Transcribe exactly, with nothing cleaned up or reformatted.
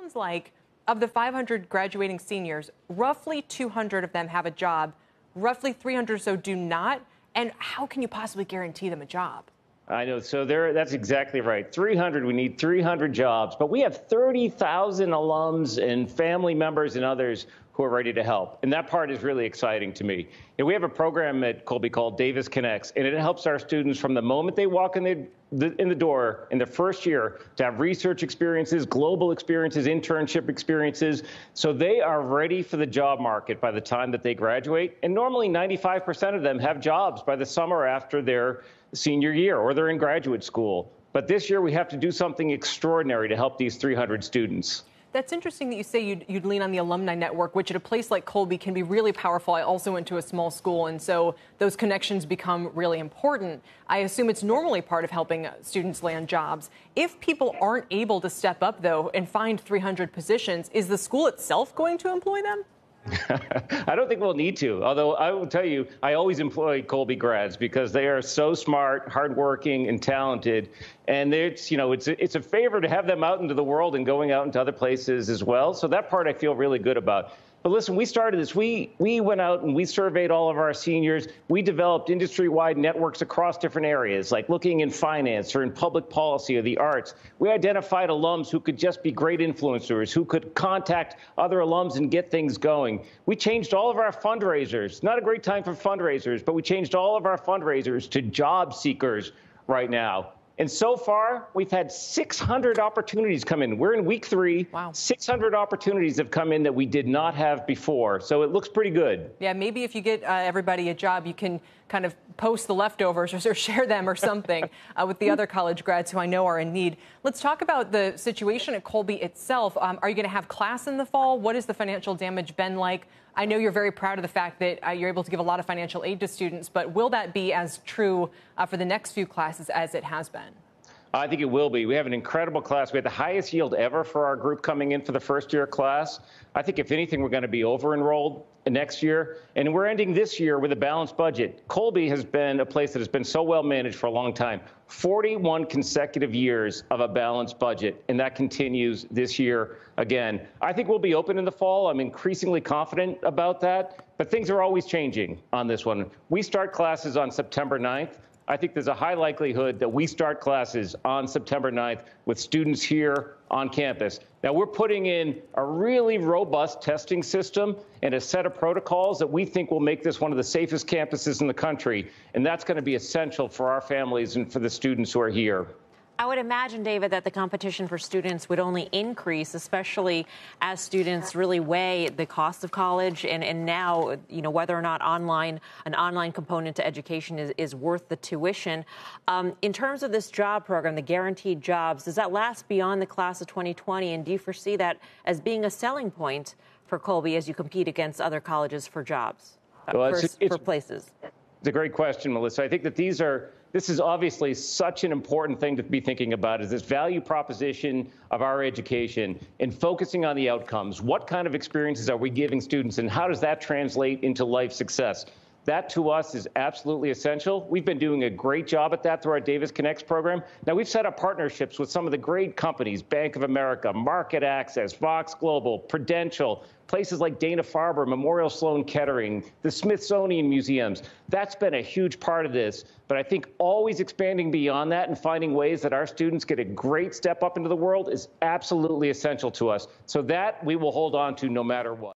sounds like of the five hundred graduating seniors, roughly two hundred of them have a job, roughly three hundred or so do not. And how can you possibly guarantee them a job? I know. So there, that's exactly right. three hundred, we need three hundred jobs, but we have thirty thousand alums and family members and others who are ready to help. And that part is really exciting to me. And we have a program at Colby called Davis Connects, and it helps our students from the moment they walk in the, the, in the door in the first year to have research experiences, global experiences, internship experiences, so they are ready for the job market by the time that they graduate. And normally ninety-five percent of them have jobs by the summer after their senior year or they're in graduate school. But this year we have to do something extraordinary to help these three hundred students. That's interesting that you say you'd, you'd lean on the alumni network, which at a place like Colby can be really powerful. I also went to a small school, and so those connections become really important. I assume it's normally part of helping students land jobs. If people aren't able to step up, though, and find three hundred positions, is the school itself going to employ them? I don't think we'll need to, although I will tell you, I always employ Colby grads because they are so smart, hardworking, and talented. And it's, you know, it's a, it's a favor to have them out into the world and going out into other places as well. So that part I feel really good about. But listen, we started this. We we went out and we surveyed all of our seniors. We developed industry-wide networks across different areas, like looking in finance or in public policy or the arts. We identified alums who could just be great influencers, who could contact other alums and get things going. We changed all of our fundraisers. Not a great time for fundraisers, but we changed all of our fundraisers to job seekers right now. And so far, we've had six hundred opportunities come in. We're in week three. Wow. six hundred opportunities have come in that we did not have before. So it looks pretty good. Yeah, maybe if you get uh, everybody a job, you can kind of post the leftovers or, or share them or something uh, with the other college grads who I know are in need. Let's talk about the situation at Colby itself. Um, are you going to have class in the fall? What has the financial damage been like? I know you're very proud of the fact that uh, you're able to give a lot of financial aid to students, but will that be as true uh, for the next few classes as it has been? I think it will be. We have an incredible class. We had the highest yield ever for our group coming in for the first year class. I think if anything, we're going to be over-enrolled next year. And we're ending this year with a balanced budget. Colby has been a place that has been so well managed for a long time. forty-one consecutive years of a balanced budget, and that continues this year again. I think we'll be open in the fall. I'm increasingly confident about that. But things are always changing on this one. We start classes on September ninth. I think there's a high likelihood that we start classes on September ninth with students here on campus. Now, we're putting in a really robust testing system and a set of protocols that we think will make this one of the safest campuses in the country. And that's going to be essential for our families and for the students who are here. I would imagine, David, that the competition for students would only increase, especially as students really weigh the cost of college and, and now, you know, whether or not online, an online component to education is, is worth the tuition. Um, in terms of this job program, the guaranteed jobs, does that last beyond the class of twenty twenty? And do you foresee that as being a selling point for Colby as you compete against other colleges for jobs, well, for, it's, it's, for places? It's a great question, Melissa. I think that these are This is obviously such an important thing to be thinking about, is this value proposition of our education and focusing on the outcomes. What kind of experiences are we giving students, and how does that translate into life success? That, to us, is absolutely essential. We've been doing a great job at that through our Davis Connects program. Now, we've set up partnerships with some of the great companies, Bank of America, Market Access, Vox Global, Prudential, places like Dana-Farber, Memorial Sloan Kettering, the Smithsonian Museums. That's been a huge part of this. But I think always expanding beyond that and finding ways that our students get a great step up into the world is absolutely essential to us. So that we will hold on to no matter what.